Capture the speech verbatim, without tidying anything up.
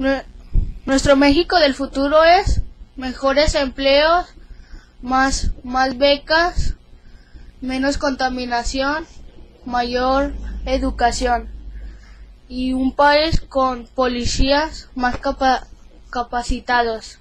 Nuestro México del futuro es mejores empleos, más, más becas, menos contaminación, mayor educación y un país con policías más capa- capacitados.